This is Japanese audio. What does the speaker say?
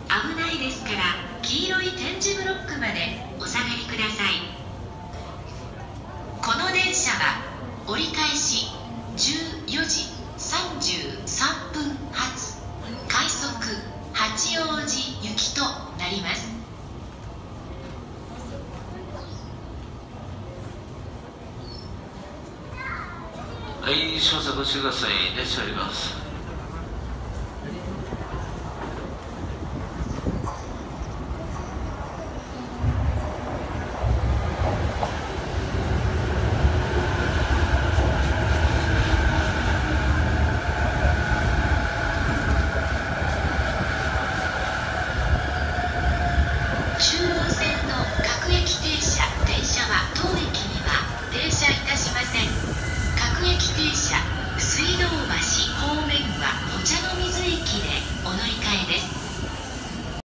危ないですから黄色い点字ブロックまでお下がりください。この電車は折り返し14時33分発快速八王子行きとなります。 はい、少々ご注意ください。電車あります。